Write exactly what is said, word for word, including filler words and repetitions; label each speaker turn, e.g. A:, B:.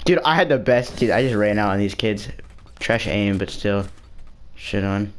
A: Dude, I had the best, dude. I just ran out on these kids. Trash aim, but still. Shit on.